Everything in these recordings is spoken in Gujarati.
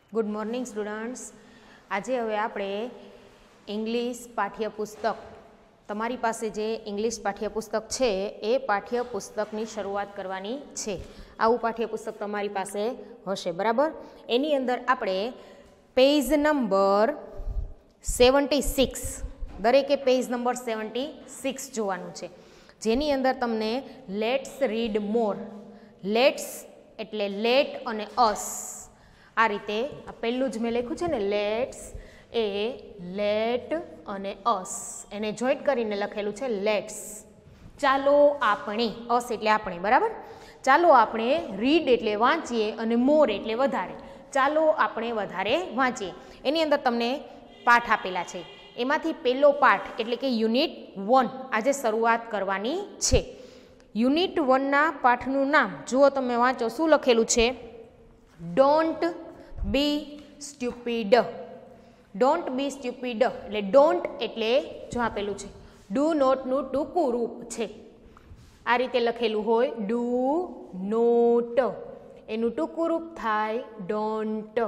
Good morning students. આજે હવે આપણે ઇંગ્લિશ પાઠ્યપુસ્તક, તમારી પાસે જે ઇંગ્લિશ પાઠ્યપુસ્તક છે એ પાઠ્યપુસ્તકની શરૂઆત કરવાની છે. આવું પાઠ્યપુસ્તક તમારી પાસે હશે, બરાબર? એની અંદર આપણે પેજ નંબર 76, દરેકે પેજ નંબર 76 જોવાનું છે, જેની અંદર તમને લેટ્સ રીડ મોર, લેટ્સ એટલે લેટ અને અસ, આ રીતે આ પહેલું જ મેં લખ્યું છે ને, લેટ્સ એ લેટ અને અસ, એને જોઈન્ટ કરીને લખેલું છે લેટ્સ. ચાલો આપણે, અસ એટલે આપણે, બરાબર? ચાલો આપણે, રીડ એટલે વાંચીએ અને મોર એટલે વધારે, ચાલો આપણે વધારે વાંચીએ. એની અંદર તમને પાઠ આપેલા છે, એમાંથી પહેલો પાઠ એટલે કે યુનિટ 1 આજે શરૂઆત કરવાની છે. યુનિટ 1ના પાઠનું નામ જુઓ, તમે વાંચો શું લખેલું છે. Don't be stupid. Don't be stupid એટલે ડોન્ટ એટલે જો આપેલું છે ડુ નોટનું ટૂંકું રૂપ છે, આ રીતે લખેલું હોય ડુ નોટ, એનું ટૂંકું રૂપ થાય ડોન્ટ,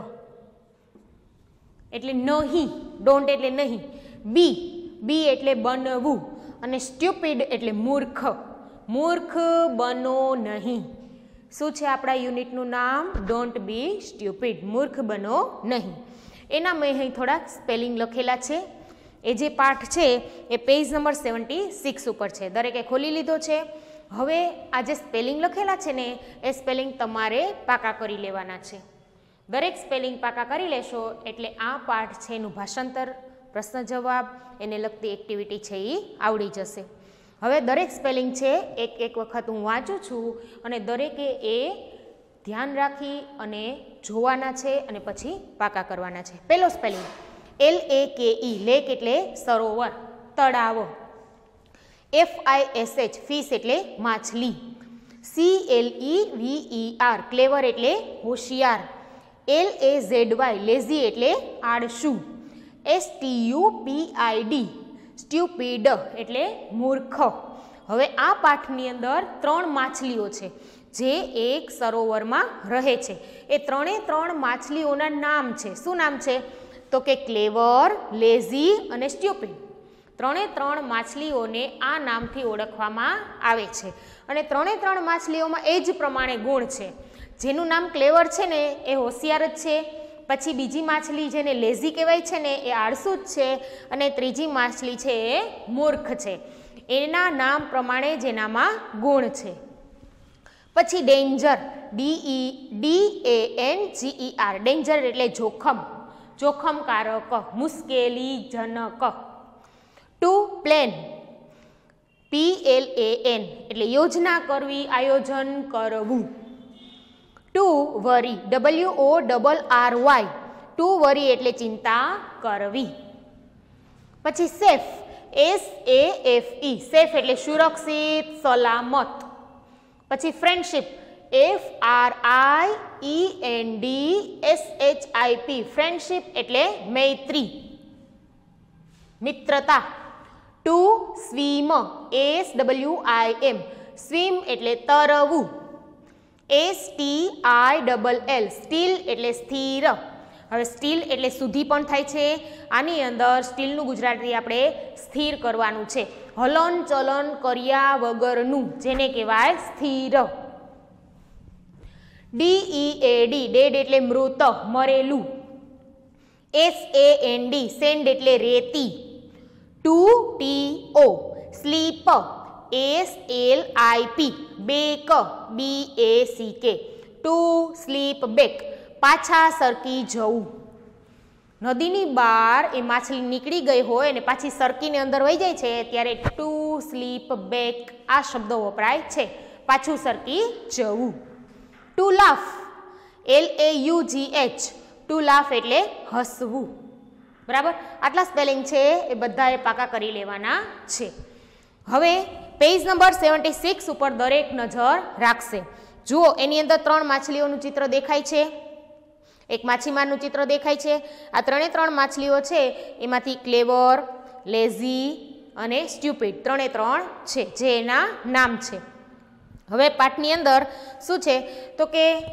એટલે નહીં. ડોન્ટ એટલે નહીં. બી, બી એટલે બનવું, અને સ્ટુપિડ એટલે મૂર્ખ, મૂર્ખ બનો નહીં. શું છે આપણા યુનિટનું નામ? ડોન્ટ બી સ્ટુપિડ, મૂર્ખ બનો નહીં. એના મેં અહીં થોડાક સ્પેલિંગ લખેલા છે. એ જે પાઠ છે એ પેજ નંબર 76 ઉપર છે, દરેકે ખોલી લીધો છે. હવે આ જે સ્પેલિંગ લખેલા છે ને એ સ્પેલિંગ તમારે પાકા કરી લેવાના છે. દરેક સ્પેલિંગ પાકા કરી લેશો એટલે આ પાઠ છે એનું ભાષાંતર, પ્રશ્ન જવાબ, એને લગતી એક્ટિવિટી છે એ આવડી જશે. હવે દરેક સ્પેલિંગ છે એક એક વખત હું વાંચું છું અને દરેકે એ ધ્યાન રાખી અને જોવાના છે અને પછી પાકા કરવાના છે. પહેલો સ્પેલિંગ LAKE, લેક એટલે સરોવર, તળાવ. FISH, ફિશ એટલે માછલી. CLEVER, ક્લેવર એટલે હોશિયાર. LAZY, લેઝી એટલે આળસુ. STUPID, સ્ટ્યુપિડ એટલે મૂર્ખ. હવે આ પાઠની અંદર 3 માછલીઓ છે જે એક સરોવરમાં રહે છે. એ 3 માછલીઓના નામ છે. શું નામ છે? તો કે ક્લેવર, લેઝી અને સ્ટ્યુપિડ. 3 માછલીઓને આ નામથી ઓળખવામાં આવે છે. અને 3 માછલીઓમાં એ જ પ્રમાણે ગુણ છે. જેનું નામ ક્લેવર છે ને એ હોશિયાર જ છે, પછી બીજી માછલી જેને લેઝી કહેવાય છે ને એ આળસુ જ છે, અને ત્રીજી માછલી છે એ મૂર્ખ છે. એના નામ પ્રમાણે જેનામાં ગુણ છે. પછી ડેન્જર, DANGER, ડેન્જર એટલે જોખમ, જોખમકારક, મુશ્કેલીજનક. ટુ પ્લેન, PLAN એટલે યોજના કરવી, આયોજન કરવું. To worry, WORRY, to worry એટલે ચિંતા કરવી. પછી સેફ, SAFE, સેફ એટલે સુરક્ષિત, સલામત. પછી ફ્રેન્ડશિપ, FRIENDSHIP, ફ્રેન્ડશિપ એટલે મૈત્રી, મિત્રતા. ટુ સ્વિમ, SWIM, સ્વિમ એટલે તરવું. STILL, સ્ટીલ એટલે સ્થિર. હવે સ્ટીલ એટલે સુધી પણ થાય છે, આની અંદર સ્ટીલનું ગુજરાતી આપણે સ્થિર કરવાનું છે. હલન ચલન કર્યા વગરનું, જેને કહેવાય સ્થિર. DEAD, ડેડ એટલે મૃત, મરેલું. SAND, સેન્ડ એટલે રેતી. TO, slip, SLIP, back, BACK, to slip back, પાછા સરકી જવું. નદીની બહાર એ માછલી નીકળી ગઈ હોય અને પાછી સરકીને અંદર વહી જાય છે ત્યારે ટુ સ્લીપ બેક આ શબ્દો વપરાય છે, પાછું સરકી જવું. To laugh, LAUGH, to laugh એટલે હસવું. બરાબર? આટલા સ્પેલિંગ છે એ બધાએ પાકા કરી લેવાના છે. હવે પેજ નંબર 76 ઉપર દરેક નજર રાખશે. જુઓ, એની અંદર 3 માછલીઓનું ચિત્ર દેખાય છે, એક માછીમારનું ચિત્ર દેખાય છે. આ 3 માછલીઓ છે એમાંથી ક્લેવર, લેઝી અને સ્ટ્યુપિડ 3 છે જે એના નામ છે. હવે પાઠની અંદર શું છે તો કે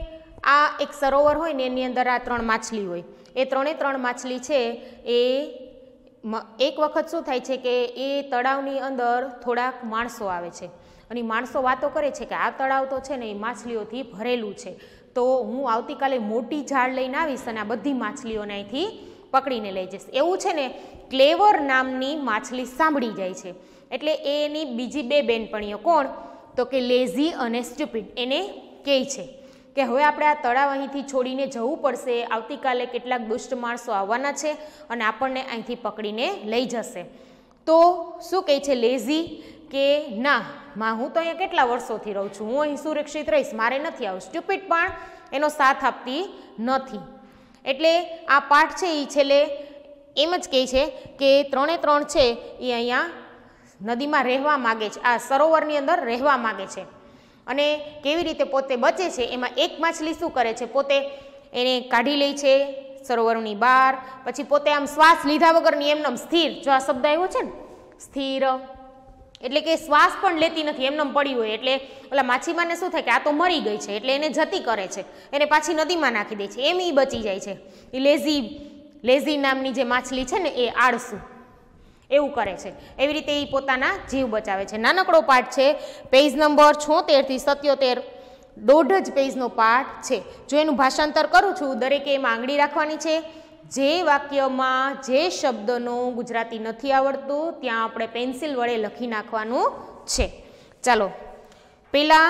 આ એક સરોવર હોય ને એની અંદર આ 3 માછલી હોય. એ 3 માછલી છે એ એક વખત શું થાય છે કે એ તળાવની અંદર થોડાક માણસો આવે છે અને માણસો વાતો કરે છે કે આ તળાવ તો છે ને એ માછલીઓથી ભરેલું છે, તો હું આવતીકાલે મોટી જાળ લઈને આવીશ અને આ બધી માછલીઓને અહીંથી પકડીને લઈ જઈશ. એવું છે ને ક્લેવર નામની માછલી સાંભળી જાય છે. એટલે એની બીજી 2 બેનપણીઓ કોણ, તો કે લેઝી અને સ્ટુપિડ, એને કહે છે કે હવે આપણે આ તળાવ અહીંથી છોડીને જવું પડશે, આવતીકાલે કેટલાક દુષ્ટ માણસો આવવાના છે અને આપણને અહીંથી પકડીને લઈ જશે. તો શું કહે છે લેઝી કે ના, હું તો અહીંયા કેટલા વર્ષોથી રહું છું, હું અહીં સુરક્ષિત રહીશ, મારે નથી આવું. સ્ટુપિડ પણ એનો સાથ આપતી નથી. એટલે આ પાઠ છે એ છેલ્લે એમ જ કહે છે કે 3 છે એ અહીંયા નદીમાં રહેવા માગે છે, આ સરોવરની અંદર રહેવા માગે છે અને કેવી રીતે પોતે બચે છે. એમાં એક માછલી શું કરે છે, પોતે એને કાઢી લે છે સરોવરની બહાર, પછી પોતે આમ શ્વાસ લીધા વગરની એમનેમ સ્થિર, જો આ શબ્દ આવ્યો છે ને સ્થિર, એટલે કે શ્વાસ પણ લેતી નથી, એમનેમ પડી હોય. એટલે ઓલા માછીમારને શું થાય કે આ તો મરી ગઈ છે, એટલે એને જતી કરે છે, એને પાછી નદીમાં નાખી દે છે, એમ એ બચી જાય છે. એ લેઝી નામની જે માછલી છે ને એ આળસુ એવું કરે છે. એવી રીતે એ પોતાના જીવ બચાવે છે. નાનકડો પાઠ છે, પેજ નંબર 76 થી 77, 1.5 જ પેજનો પાઠ છે. જો એનું ભાષાંતર કરું છું, દરેકે એમાં આંગળી રાખવાની છે. જે વાક્યમાં જે શબ્દનો ગુજરાતી નથી આવડતું ત્યાં આપણે પેન્સિલ વડે લખી નાખવાનું છે. ચાલો પેલા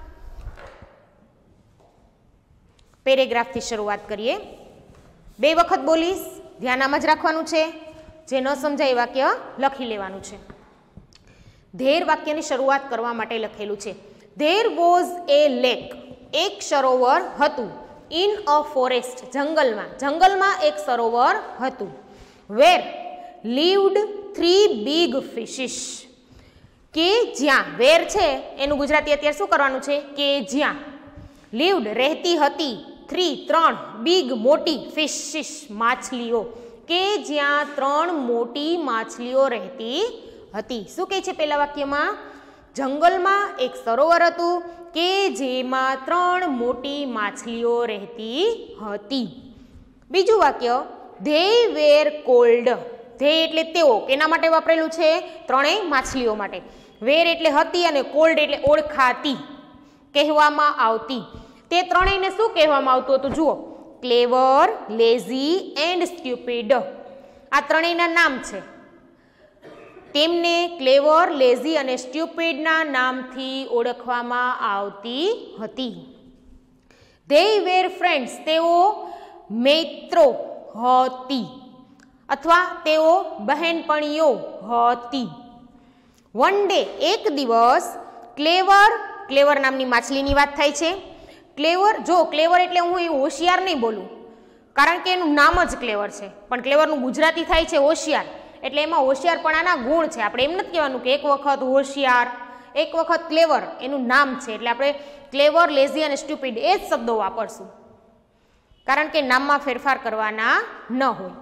પેરેગ્રાફથી શરૂઆત કરીએ. 2 વખત બોલીશ, ધ્યાન આમ જ રાખવાનું છે. જે ન સમજાય વાક્ય લખી લેવાનું છે. ધેર વાક્યની શરૂઆત કરવા માટે લખેલું છે. ધેર વોઝ એ લેક, એક સરોવર હતું. ઇન અ ફોરેસ્ટ, જંગલમાં એક સરોવર હતું. વેર લીવડ 3 બિગ ફિશિસ, કે જ્યાં, વેર છે એનું ગુજરાતી અત્યારે શું કરવાનું છે કે જ્યાં, લીવડ રહેતી હતી, 3 બિગ મોટી, ફિશિસ માછલીઓ, કે જ્યાં 3 મોટી માછલીઓ રહેતી હતી. શું કહે છે પેલા વાક્યમાં, જંગલમાં એક સરોવર હતું કે જેમાં 3 મોટી માછલીઓ રહેતી હતી. બીજું વાક્ય, ધે વેર કોલ્ડ, ધે એટલે તેઓ, કેના માટે વાપરેલું છે, 3 માછલીઓ માટે. વેર એટલે હતી અને કોલ્ડ એટલે ઓળખાતી, કહેવામાં આવતી. તે 3ને શું કહેવામાં આવતું હતું જુઓ, ક્લેવર, લેઝી એન્ડ સ્ટુપિડ. આ 3ના નામ છે. તેમને ક્લેવર, લેઝી અને સ્ટુપિડના નામથી ઓળખવામાં આવતી હતી. ધે વેર ફ્રેન્ડ્સ, તેઓ મિત્રો હતી અથવા તેઓ બહેનપણીઓ હતી. વન ડે, એક દિવસ, ક્લેવર નામની માછલીની વાત થાય છે. ક્લેવર, જો ક્લેવર એટલે હું એ હોશિયાર નહીં બોલું, કારણ કે એનું નામ જ ક્લેવર છે, પણ ક્લેવરનું ગુજરાતી થાય છે હોશિયાર, એટલે એમાં હોશિયારપણાના ગુણ છે. આપણે એમ નથી કહેવાનું કે એક વખત હોશિયાર, એક વખત ક્લેવર, એનું નામ છે. એટલે આપણે ક્લેવર, લેઝી અને સ્ટુપિડ એ જ શબ્દો વાપરશું, કારણ કે નામમાં ફેરફાર કરવાના ન હોય.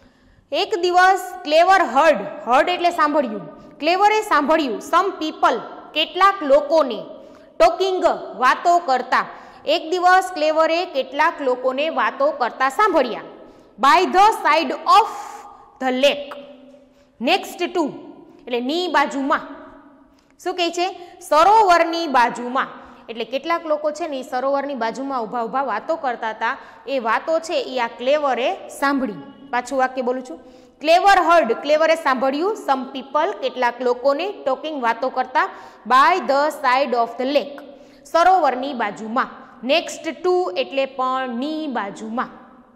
એક દિવસ ક્લેવર હર્ડ એટલે સાંભળ્યું, ક્લેવરે સાંભળ્યું, સમ પીપલ કેટલાક લોકોને, ટોકિંગ વાતો કરતા. એક દિવસ ક્લેવરે કેટલાક લોકોને વાતો કરતા સાંભળ્યા. By the side of the lake, next to એટલે ની બાજુમાં. શું કહે છે, સરોવરની બાજુમાં. એટલે કેટલાક લોકો છે ને એ સરોવરની બાજુમાં ઊભા વાતો કરતા હતા. એ વાતો છે એ આ ક્લેવરે સાંભળી. પાછું વાક્ય બોલું છું, ક્લેવર હર્ડ, ક્લેવરે સાંભળ્યું, સમ પીપલ કેટલાક લોકોને, ટોકિંગ વાતો કરતા, by the side of the lake સરોવરની બાજુમાં. નેક્સ્ટ ટુ એટલે પણ ની બાજુમાં.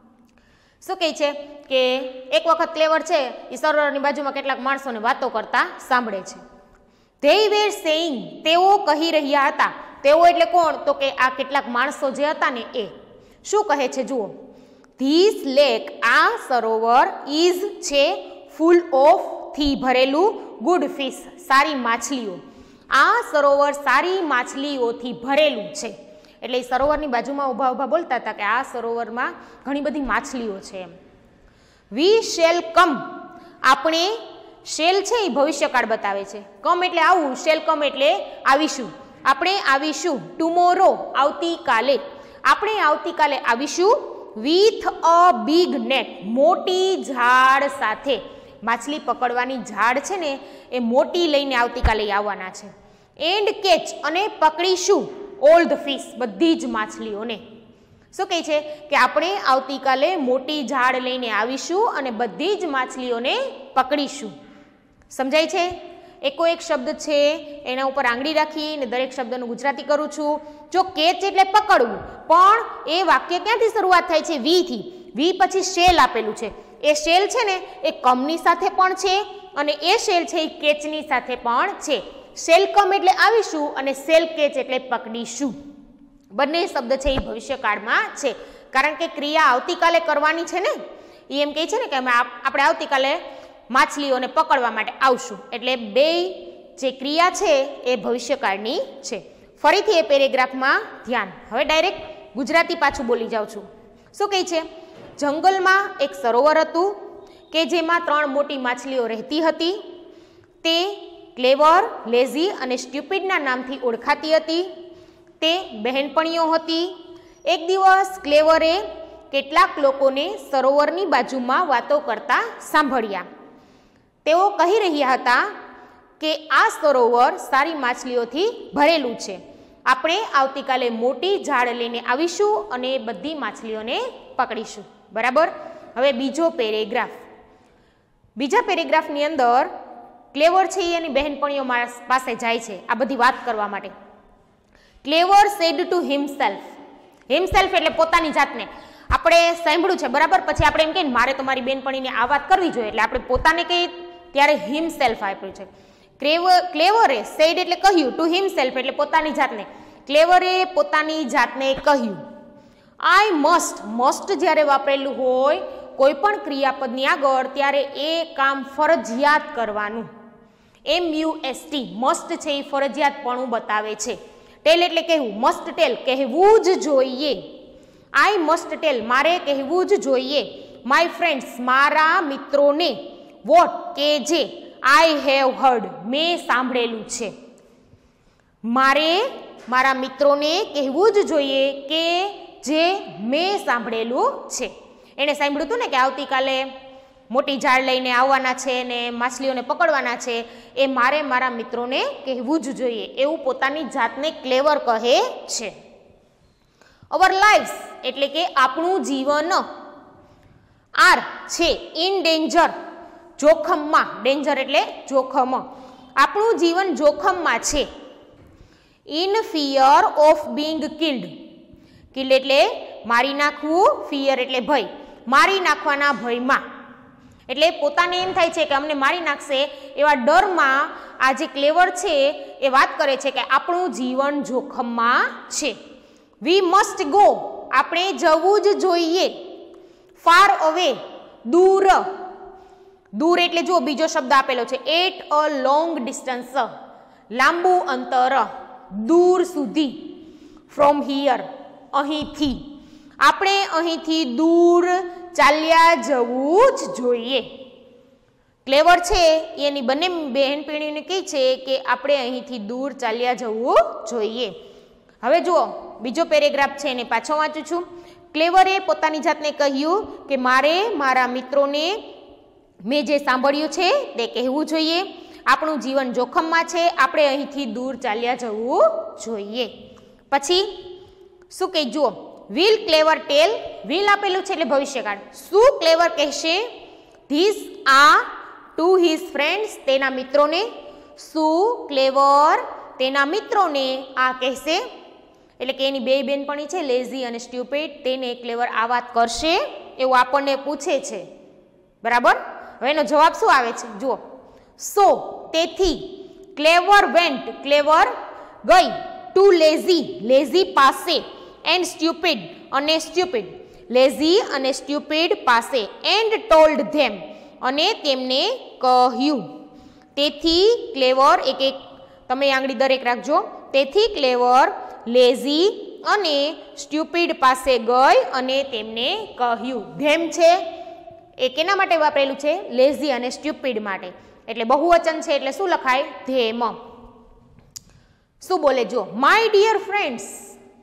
શું કહે છે કે એક વખત ક્લેવર છે એ સરોવરની બાજુમાં કેટલાક માણસોને વાતો કરતા સાંભળે છે. ધે વેર સેઇંગ, તેઓ કહી રહ્યા હતા. તેઓ એટલે કોણ, તો કે આ કેટલાક માણસો જે હતા ને એ. શું કહે છે જુઓ, ધીસ લેક, આ સરોવર, ઇઝ છે, ફૂલ ઓફ થી ભરેલું, ગુડ ફિશ સારી માછલીઓ. આ સરોવર સારી માછલીઓથી ભરેલું છે. એટલે એ સરોવરની બાજુમાં ઊભા બોલતા હતા કે આ સરોવરમાં ઘણી બધી માછલીઓ છે એમ. વી શેલ કમ, આપણે, શેલ છે એ ભવિષ્યકાળ બતાવે છે, કમ એટલે આવું, શેલ કમ એટલે આવીશું, આપણે આવીશું. ટુમોરો આવતીકાલે, આપણે આવતીકાલે આવીશું વિથ અ બિગ નેટ, મોટી ઝાડ સાથે. માછલી પકડવાની ઝાડ છે ને એ મોટી લઈને આવતીકાલે આવવાના છે. એન્ડ કેચ, અને પકડીશું ઓલ ધ ફિશ, બધી જ માછલીઓને. શું કહે છે કે આપણે આવતીકાલે મોટી ઝાડ લઈને આવીશું અને બધી જ માછલીઓને પકડીશું. સમજાય છે? એકો એક શબ્દ છે એના ઉપર આંગળી રાખીને દરેક શબ્દનું ગુજરાતી કરું છું. જો કેચ એટલે પકડવું, પણ એ વાક્ય ક્યાંથી શરૂઆત થાય છે? વી થી. વી પછી શેલ આપેલું છે. એ શેલ છે ને એ કમની સાથે પણ છે અને એ શેલ છે એ કેચની સાથે પણ છે. શેલ કમ એટલે આવીશું અને શેલ કેચ એટલે પકડીશું. બંને શબ્દ છે એ ભવિષ્યકાળમાં છે, કારણ કે ક્રિયા આવતીકાલે કરવાની છે ને. એ એમ કહે છે ને કે આપણે આવતીકાલે માછલીઓને પકડવા માટે આવશું, એટલે બે જે ક્રિયા છે એ ભવિષ્યકાળની છે. ફરીથી એ પેરેગ્રાફમાં ધ્યાન. હવે ડાયરેક્ટ ગુજરાતી પાછું બોલી જાઉં છું. શું કહે છે? જંગલમાં એક સરોવર હતું કે જેમાં 3 મોટી માછલીઓ રહેતી હતી. તે ક્લેવર, લેઝી અને સ્ટ્યુપિડના નામથી ઓળખાતી હતી. તે બહેનપણીઓ હતી. એક દિવસ ક્લેવરે કેટલાક લોકોને સરોવરની બાજુમાં વાતો કરતા સાંભળ્યા. તેઓ કહી રહ્યા હતા કે આ સરોવર સારી માછલીઓથી ભરેલું છે. આપણે આવતીકાલે મોટી ઝાડ લઈને આવીશું અને બધી માછલીઓને પકડીશું. બરાબર? હવે બીજો પેરેગ્રાફ. બીજા પેરેગ્રાફની અંદર ક્લેવર છે એની બહેનપણીઓ પાસે જાય છે આ બધી વાત કરવા માટે. Clever said to himself. Himself એટલે પોતાની જાતને. આપણે સાંભળ્યું છે, બરાબર? પછી આપણે એમ કહીએ મારે તો મારી બહેનપણીને આ વાત કરવી જોઈએ, એટલે આપણે પોતાને કહીએ ત્યારે હિમસેલ્ફ આપ્યું છે. ક્લેવરે સેડ એટલે કહ્યું, ટુ હિમસેલ્ફ એટલે પોતાની જાતને. ક્લેવરે પોતાની જાતને કહ્યું. I must. મસ્ટ જ્યારે વાપરેલું હોય કોઈ પણ ક્રિયાપદની આગળ ત્યારે એ કામ ફરજિયાત કરવાનું. MUST મસ્ટ છે એ ફરજિયાતપણું બતાવે છે. ટેલ એટલે કહેવું. મસ્ટ ટેલ કહેવું જ જોઈએ. આઈ મસ્ટ ટેલ મારે કહેવું જ જોઈએ. માય ફ્રેન્ડ્સ મારા મિત્રોને. વોટ કે જે. આઈ હેવ હર્ડ મેં સાંભળેલું છે. મારે મારા મિત્રોને કહેવું જ જોઈએ કે જે મેં સાંભળેલું છે. એણે સાંભળ્યું હતું ને કે આવતીકાલે મોટી ઝાડ લઈને આવવાના છે ને માછલીઓને પકડવાના છે, એ મારે મારા મિત્રોને કહેવું જ જોઈએ એવું પોતાની જાતને ક્લેવર કહે છે. અવર લાઈફ્સ એટલે કે આપણું જીવન. આર છે ઇન ડેન્જર જોખમમાં. ડેન્જર એટલે જોખમ. આપણું જીવન જોખમમાં છે. In fear of being killed. Killed એટલે મારી નાખવું, ફિયર એટલે ભય, મારી નાખવાના ભયમાં. એટલે પોતાને એમ થાય છે કે અમને મારી નાખશે એવા ડરમાં આ જે ક્લેવર છે એ વાત કરે છે કે આપણું જીવન જોખમમાં છે. વી મસ્ટ ગો આપણે જવું જ જોઈએ. ફાર અવે દૂર. દૂર એટલે જુઓ બીજો શબ્દ આપેલો છે એટ અ લોંગ ડિસ્ટન્સ, લાંબુ અંતર, દૂર સુધી. ફ્રોમ હિયર અહીંથી. આપણે અહીંથી દૂર ચાલ્યા જવું જ જોઈએ. ક્લેવર છે એની બંને બહેનપણીઓને કહે છે કે આપણે અહીંથી દૂર ચાલ્યા જવું જોઈએ. હવે જુઓ બીજો પેરેગ્રાફ છે એને પાછો વાંચું છું. ક્લેવરે પોતાની જાતને કહ્યું કે મારે મારા મિત્રોને મેં જે સાંભળ્યું છે તે કહેવું જોઈએ. આપણું જીવન જોખમમાં છે, આપણે અહીંથી દૂર ચાલ્યા જવું જોઈએ. પછી શું કહે જુઓ. Will clever tail. વિલ આપેલું છે એટલે ભવિષ્યકાળ. શું ક્લેવર કહેશે? ધીસ આ ટુ હિઝ ફ્રેન્ડ્સ તેના મિત્રોને. શું ક્લેવર તેના મિત્રોને આ કહેશે? એટલે કે એની બે બેનપણી છે લેઝી અને સ્ટ્યુપિડ, તેને ક્લેવર આ વાત કરશે એવું આપણને પૂછે છે. બરાબર? હવે એનો જવાબ શું આવે છે જુઓ. સો તેથી. ક્લેવર વેન્ટ ક્લેવર ગઈ. ટુ લેઝી લેઝી પાસે. એન્ડ સ્ટ્યુપિડ અને સ્ટ્યુપિડ લેઝી અને સ્ટ્યુપિડ પાસે. એન્ડ ટોલ્ડ ધેમ અને તેમને કહ્યું. તેથી ક્લેવર એક એક તમે આંગળી દરેક રાખજો. તેથી ક્લેવર લેઝી અને સ્ટ્યુપિડ પાસે ગઈ અને તેમને કહ્યું. ધેમ છે એ કેના માટે વાપરેલું છે? લેઝી અને સ્ટ્યુપિડ માટે. એટલે બહુવચન છે એટલે શું લખાય? ધેમ. શું બોલે જો. માય ડિયર ફ્રેન્ડ્સ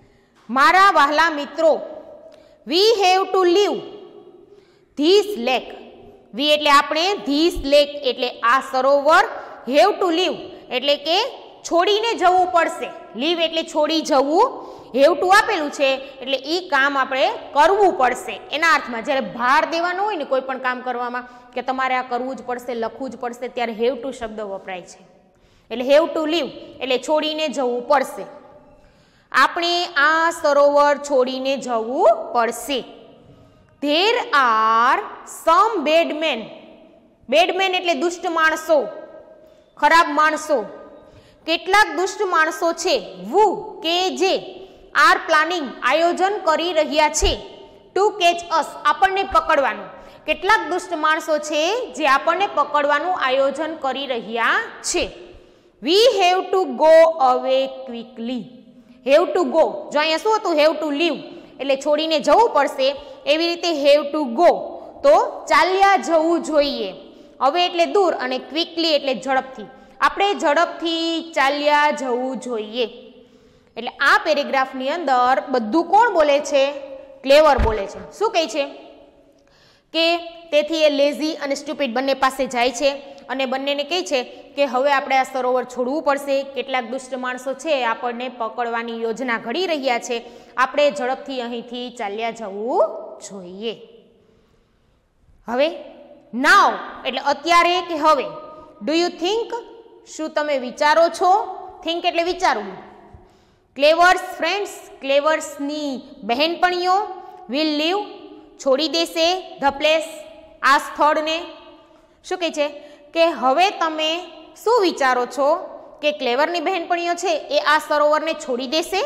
મારા વહાલા મિત્રો, we have to leave this lake. We એટલે આપણે, ધીસ લેક એટલે આ સરોવર, હેવ ટુ લીવ એટલે કે છોડીને જવું પડશે. લીવ એટલે છોડી જવું, હેવ ટુ આપેલું છે એટલે એ કામ આપણે કરવું પડશે એના અર્થમાં. જ્યારે ભાર દેવાનો હોય ને કોઈ પણ કામ કરવામાં કે તમારે આ કરવું જ પડશે, લખવું જ પડશે, ત્યારે હેવ ટુ શબ્દ વપરાય છે. એટલે હેવ ટુ લીવ એટલે છોડીને જવું પડશે. આપણે આ સરોવર છોડીને જવું પડશે. There are some bad men. Bad men એટલે દુષ્ટ માણસો, ખરાબ માણસો. કેટલાક દુષ્ટ માણસો છે, વુ કે જે આર પ્લાનિંગ આયોજન કરી રહ્યા છે, ટુ કેચ અસ આપણને પકડવાનું. કેટલાક દુષ્ટ માણસો છે જે આપણને પકડવાનું આયોજન કરી રહ્યા છે. We have to go away quickly. Have to go, જો અહીંયા શું હતું, હેવ ટુ લીવ એટલે છોડીને જવું પડશે. એવી રીતે હેવ ટુ ગો તો ચાલ્યા જવું જોઈએ. હવે એટલે દૂર અને ક્વિકલી એટલે ઝડપથી. આપણે ઝડપથી ચાલ્યા જવું જોઈએ. એટલે આ પેરેગ્રાફની અંદર બધું કોણ બોલે છે? ક્લેવર બોલે છે. શું કહે છે કે તેથી એ લેઝી અને સ્ટુપિડ બંને પાસે જાય છે અને બંનેને કહે છે કે હવે આપણે આ સરોવર છોડવું પડશે. કેટલાક દુષ્ટ માણસો છે આપણને પકડવાની યોજના ઘડી રહ્યા છે. આપણે ઝડપથી અહીંથી ચાલ્યા જવું જોઈએ. હવે નાવ એટલે અત્યારે કે હવે. ડુ યુ થિંક શું તમે વિચારો છો? થિંક એટલે વિચારવું. ક્લેવર્સ ફ્રેન્ડ્સ ક્લેવર્સની બહેનપણીઓ વિલ લીવ છોડી દેશે ધ પ્લેસ આ સ્થળને. શું કહે છે કે હવે તમે શું વિચારો છો કે ક્લેવરની બહેનપણીઓ છે એ આ સરોવરને છોડી દેશે?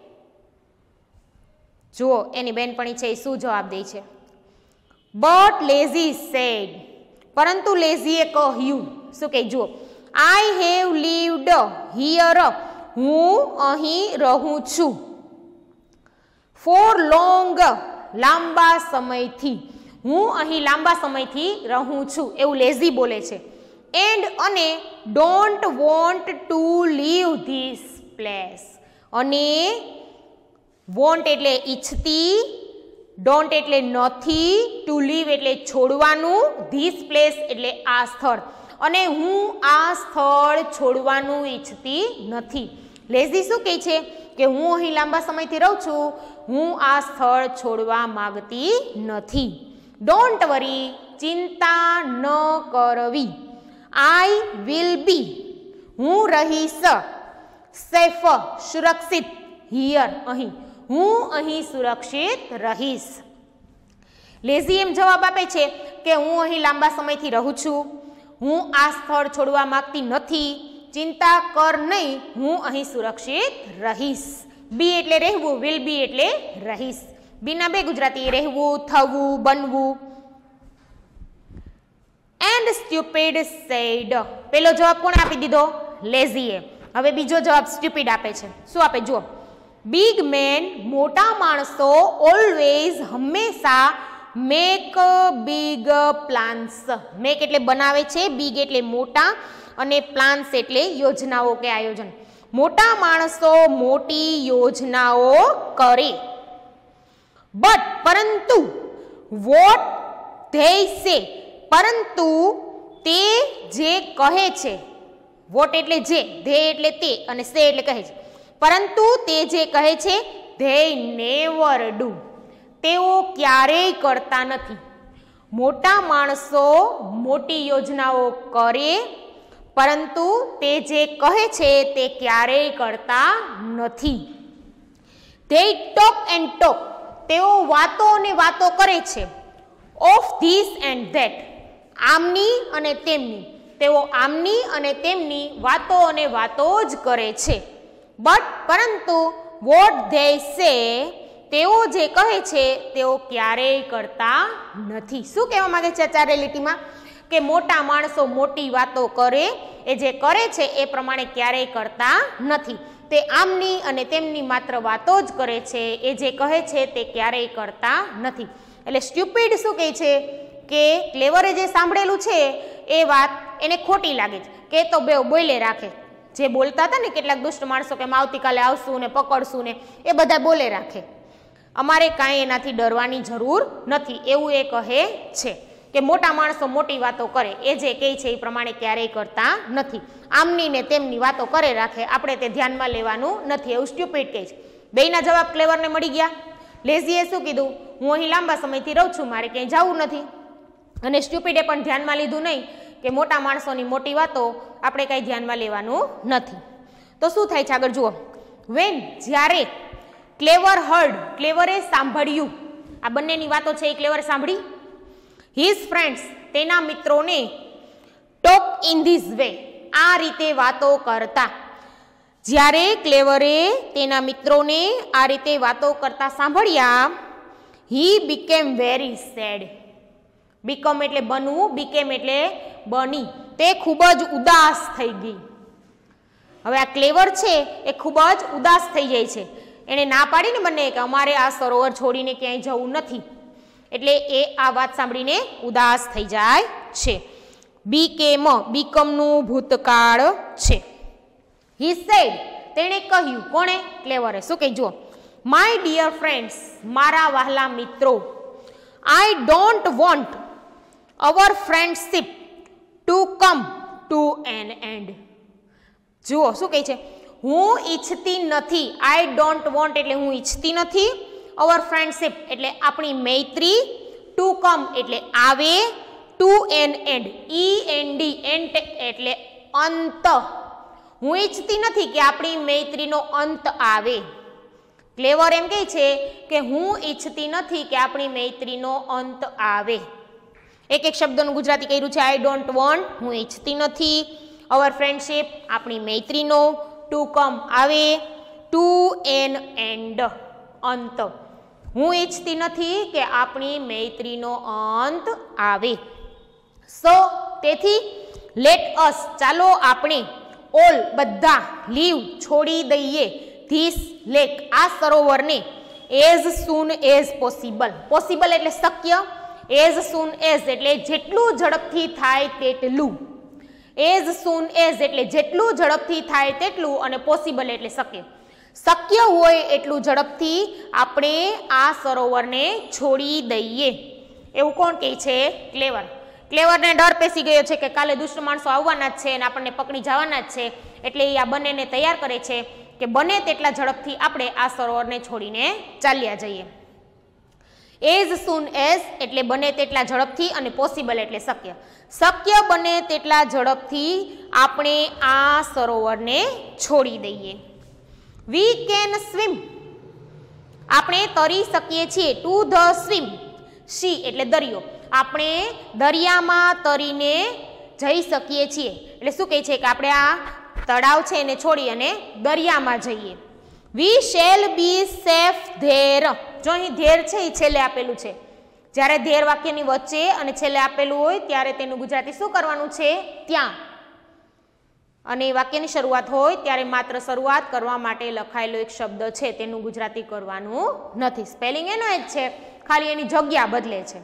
જુઓ એની બહેનપણી છે એ શું જવાબ દે છે. બટ લેઝી સેડ પરંતુ લેઝીએ કહ્યું. શું કહે જુઓ, આઈ હેવ લીવડ હિયર હું અહીં રહું છું. ફોર લોંગ લાંબા સમયથી. હું અહીં લાંબા સમયથી રહું છું એવું લેઝી બોલે છે. એન્ડ અને don't want to leave this place. અને વોન્ટ એટલે ઈચ્છતી, ડોન્ટ એટલે નથી, ટુ લીવ એટલે છોડવાનું, ધીસ પ્લેસ એટલે આ સ્થળ. અને હું આ સ્થળ છોડવાનું ઈચ્છતી નથી. લેઝી શું કહે છે કે હું અહીં લાંબા સમયથી રહું છું, હું આ સ્થળ છોડવા માંગતી નથી. ડોન્ટ વરી ચિંતા ન કરવી. આઈ વિલ બી હું રહીશ, સેફ સુરક્ષિત, હિયર અહીં હું અહીં સુરક્ષિત રહીશ. લેઝી એમ જવાબ આપે છે કે હું અહીં લાંબા સમયથી રહું છું, હું આ સ્થળ છોડવા માંગતી નથી, ચિંતા કર નહીં, હું અહીં સુરક્ષિત રહીશ. બી એટલે રહેવું, વિલ બી એટલે રહીશ. બીના બે ગુજરાતી, રહેવું, થવું, બનવું. And Stupid said. પેલો જવાબ કોણે આપી દીધો? લેઝીએ. હવે બીજો જવાબ સ્ટુપિડ આપે છે. શું આપે જુઓ, બિગ મેન મોટા માણસો ઓલવેઝ હંમેશા મેક બિગ પ્લાન્સ. મેક એટલે બનાવે છે, બિગ એટલે મોટા અને પ્લાન્સ એટલે યોજનાઓ કે આયોજન. મોટા માણસો મોટી યોજનાઓ કરે. બટ પરંતુ વોટ ધે સે પરંતુ તે જે કહે છે. વોટ એટલે જે, ધે એટલે તે અને સે એટલે કહે છે. પરંતુ તે જે કહે છે ધે નેવર ડુ તેઓ ક્યારેય કરતા નથી. મોટા માણસો મોટી યોજનાઓ કરે પરંતુ તે જે કહે છે તે ક્યારેય કરતા નથી. ધે ટોક એન્ડ ટોક તેઓ વાતો અને વાતો કરે છે. ઓફ ધીસ એન્ડ ધેટ આમની અને તેમની તેઓ આમની અને તેમની વાતો અને વાતો જ કરે છે. બટ પરંતુ વોટ ધે સે તેઓ જે કહે છે તેઓ ક્યારેય કરતા નથી. શું કહેવા માંગે છે ચારે લીટીમાં? કે મોટા માણસો મોટી વાતો કરે, એ જે કરે છે એ પ્રમાણે ક્યારેય કરતા નથી. તે આમની અને તેમની માત્ર વાતો જ કરે છે, એ જે કહે છે તે ક્યારેય કરતા નથી. એટલે સ્ટુપિડ શું કહે છે કે ક્લેવરે જે સાંભળેલું છે એ વાત એને ખોટી લાગે છે કે તો બે બોલે રાખે. જે બોલતા હતા ને કેટલાક દુષ્ટ માણસો કે આવતીકાલે આવશું ને પકડશું ને, એ બધા બોલે રાખે. અમારે કાંઈ એનાથી ડરવાની જરૂર નથી એવું એ કહે છે કે મોટા માણસો મોટી વાતો કરે, એ જે કહે છે એ પ્રમાણે ક્યારેય કરતા નથી. આમની ને તેમની વાતો કરે રાખે, આપણે તે ધ્યાનમાં લેવાનું નથી, એવું સ્ટુપિડ કહે છે. બેયના જવાબ ક્લેવરને મળી ગયા. લેઝીએ શું કીધું? હું અહીં લાંબા સમયથી રહું છું, મારે ક્યાંય જવું નથી. અને સ્ટુપિડે પણ ધ્યાનમાં લીધું નહીં કે મોટા માણસોની મોટી વાતો આપણે કાંઈ ધ્યાનમાં લેવાનું નથી. તો શું થાય છે આગળ જુઓ. વેન, જ્યારે, ક્લેવર હર્ડ, ક્લેવરે સાંભળ્યું. આ બંનેની વાતો છે એ ક્લેવરે સાંભળી. હિઝ ફ્રેન્ડ્સ, તેના મિત્રોને ટોક ઇન ધીસ વે, આ રીતે વાતો કરતા. જ્યારે ક્લેવરે તેના મિત્રોને આ રીતે વાતો કરતા સાંભળ્યા, he became very sad. Become એટલે બનવું, બીકેમ એટલે બની. તે ખૂબ જ ઉદાસ થઈ ગઈ. હવે આ ક્લેવર છે એ ખૂબ જ ઉદાસ થઈ જાય છે. એણે ના પાડીને બંને કે અમારે આ સરોવર છોડીને ક્યાંય જવું નથી. એટલે એ આ વાત સાંભળીને ઉદાસ થઈ જાય છે. બીકેમ, બીકમનું ભૂતકાળ છે. હી સેડ, તેણે કહ્યું. કોણે? ક્લેવરે. શું કહી જુઓ. માય ડિયર ફ્રેન્ડ્સ, મારા વહાલા મિત્રો, I don't want our friendship to come to an end. જુઓ શું કહે છે. હું ઈચ્છતી નથી. આઈ ડોન્ટ વોન્ટ એટલે હું ઈચ્છતી નથી. અવર ફ્રેન્ડશીપ એટલે આપણી મૈત્રી. ટુ કમ એટલે આવે. To an end, END, end એટલે અંત. હું ઈચ્છતી નથી કે આપણી મૈત્રીનો અંત આવે. ક્લેવર એમ કહે છે કે હું ઈચ્છતી નથી કે આપણી મૈત્રીનો અંત આવે. એક એક શબ્દનું ગુજરાતી કર્યું છે. આઈ ડોન્ટ વોન્ટ, હું ઈચ્છતી નથી. અવર ફ્રેન્ડશીપ, આપણી મૈત્રીનો. ટુ કમ, આવે. ટુ એન એન્ડ, અંત. હું ઈચ્છતી નથી કે આપણી મૈત્રીનો અંત આવે. સો, તેથી, લેટ અસ, ચાલો આપણે, ઓલ, બધા, લીવ, છોડી દઈએ, ધીસ લેક, આ સરોવરને, as soon as possible. Possible એટલે શક્ય. એઝ સૂન એઝ એટલે જેટલું ઝડપથી થાય તેટલું. એઝ સૂન એઝ એટલે જેટલું ઝડપથી થાય તેટલું, અને પોસિબલ એટલે શક્ય. શક્ય હોય એટલું ઝડપથી આપણે આ સરોવરને છોડી દઈએ. એવું કોણ કહે છે? ક્લેવર. ક્લેવરને ડર પેસી ગયો છે કે કાલે દુષ્ટ માણસો આવવાના જ છે અને આપણને પકડી જવાના જ છે. એટલે એ આ બંનેને તૈયાર કરે છે કે બને તેટલા ઝડપથી આપણે આ સરોવરને છોડીને ચાલ્યા જઈએ. એઝ સૂન એઝ એટલે બને તેટલા ઝડપથી, અને પોસિબલ એટલે શક્ય. શક્ય બને તેટલા ઝડપથી આપણે આ સરોવરને છોડી દઈએ. વી કેન સ્વિમ, આપણે તરી શકીએ છીએ. ટુ ધ સ્વિમ, સી એટલે દરિયો. આપણે દરિયામાં તરીને જઈ શકીએ છીએ. એટલે શું કહે છે કે આપણે આ તળાવ છે એને છોડી અને દરિયામાં જઈએ. We shall be safe there. જો અહીં ધેર છે એ છેલ્લે આપેલું છે. જ્યારે ધેર વાક્યની વચ્ચે અને છેલ્લે આપેલું હોય ત્યારે તેનું ગુજરાતી શું કરવાનું છે? ત્યાં. અને વાક્યની શરૂઆત હોય ત્યારે માત્ર શરૂઆત કરવા માટે લખાયેલો એક શબ્દ છે તેનું ગુજરાતી કરવાનું નથી. સ્પેલિંગ એનો જ છે, ખાલી એની જગ્યા બદલે છે.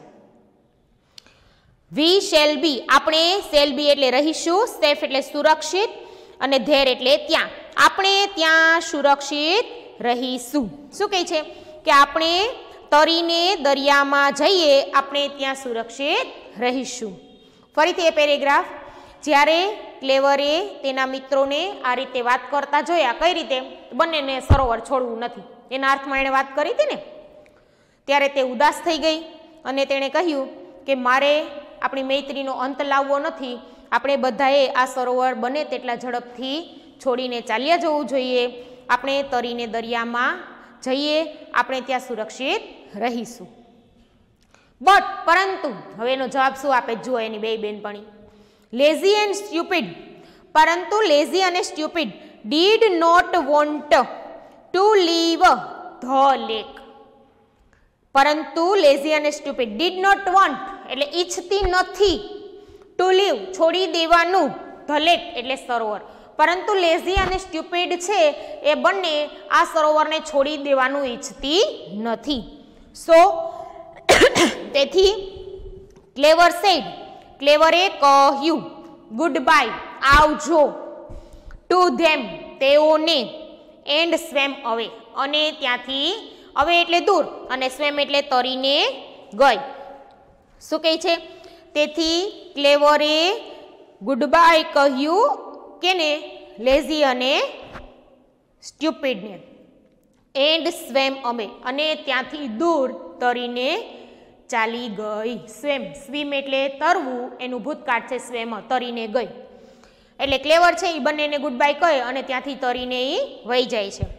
વી શેલ બી, આપણે શેલ બી એટલે રહીશું. સેફ એટલે સુરક્ષિત, અને ધેર એટલે ત્યાં. આપણે ત્યાં સુરક્ષિત રહીશું. શું કહે છે કે આપણે તરીને દરિયામાં જઈએ, આપણે ત્યાં સુરક્ષિત રહીશું. ફરીથી એ પેરેગ્રાફ. જ્યારે ક્લેવરે તેના મિત્રોને આ રીતે વાત કરતા જોયા. કઈ રીતે? બંનેને સરોવર છોડવું નથી, એના અર્થમાં એણે વાત કરી હતી ને. ત્યારે તે ઉદાસ થઈ ગઈ અને તેણે કહ્યું કે મારે આપણી મૈત્રીનો અંત લાવવો નથી. આપણે બધાએ આ સરોવર બને તેટલા ઝડપથી છોડીને ચાલ્યા જવું જોઈએ. આપણે તરીને દરિયામાં જઈએ, આપણે ત્યાં સુરક્ષિત રહીશું. બટ, પરંતુ, હવે એનો જવાબ શું આપે જુઓ એની બે બેનપણી. લેઝી એન્ડ સ્ટ્યુપિડ, પરંતુ લેઝી અને Stupid did not want to leave the lake. પરંતુ લેઝી અને સ્ટ્યુપિડ ડીડ નોટ વોન્ટ એટલે ઈચ્છતી નથી. ટુ લીવ છોડી દેવાનું, ધ લેક એટલે સરોવર. પરંતુ લેઝી અને સ્ટ્યુપિડ છે એ બંને આ સરોવરને છોડી દેવાનું ઈચ્છતી નથી. સો તેથી ક્લેવર સેડ, ક્લેવરે કહ્યું ગુડ બાય, આવજો. ટુ ધેમ તેઓને, એન્ડ સ્વેમ અવે અને ત્યાંથી, અવે એટલે દૂર અને સ્વેમ એટલે તરીને ગઈ. શું કહે છે? તેથી ક્લેવરે ગુડ બાય કહ્યું કેને? લેઝી અને સ્ટ્યુપિડને. એન્ડ સ્વેમ અવે અને ત્યાંથી દૂર તરીને ચાલી ગઈ. સ્વિમ એટલે તરવું, એનું ભૂતકાળ છે સ્વેમ, તરીને ગઈ. એટલે ક્લેવર છે એ બંનેને ગુડ બાય કહે અને ત્યાંથી તરીને એ વહી જાય છે.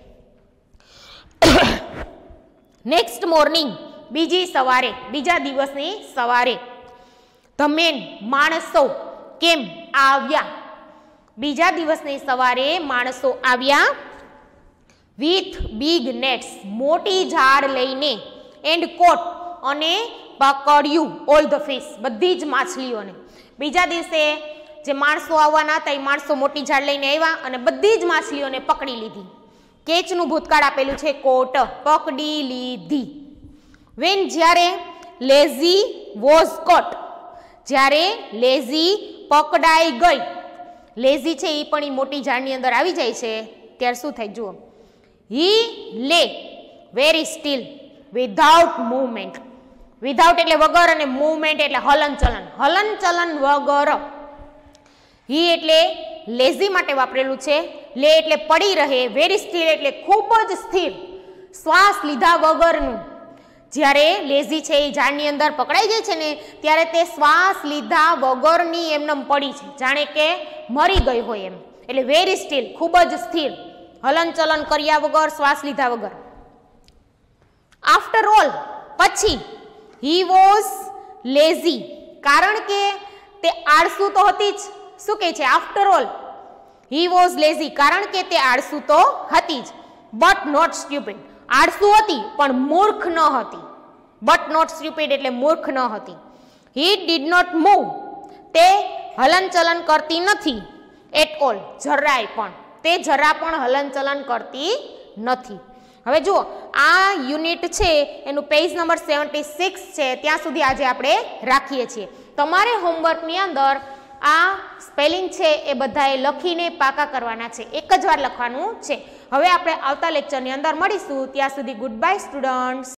નેક્સ્ટ મોર્નિંગ, બીજી સવારે, બીજા દિવસની સવારે. ધ મેન માણસો કેમ આવ્યા. બીજા દિવસની સવારે માણસો આવ્યા. વિથ બિગ નેટ્સ મોટી ઝાડ લઈને. એન્ડ કોટ અને પકડ્યું ઓલ ધ ફિશ બધી જ માછલીઓને. બીજા દિવસે જે માણસો આવવાના હતા એ માણસો મોટી ઝાડ લઈને આવ્યા અને બધી જ માછલીઓને પકડી લીધી. કેચનું ભૂતકાળ આપેલું છે કોટ, પકડી લીધી. વેન જ્યારે લેઝી વોઝ કોટ, જ્યારે લેઝી પકડાઈ ગઈ. લેઝી છે એ પણ એ મોટી ઝાડની અંદર આવી જાય છે ત્યારે શું થાય જુઓ. He lay very still without movement. Without એટલે વગર અને મૂવમેન્ટ એટલે હલનચલન, હલનચલન વગર. હી એટલે લેઝી માટે વાપરેલું છે. લે એટલે પડી રહે. વેરી સ્ટીલ એટલે ખૂબ જ સ્થિર, શ્વાસ લીધા વગરનું. જ્યારે લેઝી છે એ ઝાડની અંદર પકડાઈ જાય છે ને ત્યારે તે શ્વાસ લીધા વગરની એમને પડી છે, જાણે કે મરી ગઈ હોય એમ. એટલે વેરી સ્ટીલ ખૂબ જ સ્થિર, હલનચલન કર્યા વગર, શ્વાસ લીધા વગર. આફ્ટર ઓલ પછી. હી વોઝ લેઝી કારણ કે તે આળસુ તો હતી જ. શું કહે છે? After all he was Lazy કારણ કે તે આળસુ તો હતી જ. બટ નોટ સ્ટ્યુપિડ આળસુ હતી પણ મૂર્ખ ન હતી. બટ નોટ સ્ટ્યુપિડ એટલે મૂર્ખ ન હતી. હી ડીડ નોટ મૂવ તે હલનચલન કરતી નથી. એટ ઓલ જરાય પણ, તે જરા પણ હલનચલન કરતી નથી. હવે જુઓ આ યુનિટ છે એનું પેજ નંબર 76 છે ત્યાં સુધી આજે આપણે રાખીએ છીએ. તમારે હોમવર્કની અંદર આ સ્પેલિંગ છે એ બધાએ લખીને પાકા કરવાના છે, એક જ વાર લખવાનું છે. હવે આપણે આવતા લેક્ચરની અંદર મળીશું. ત્યાં સુધી ગુડ બાય સ્ટુડન્ટ્સ.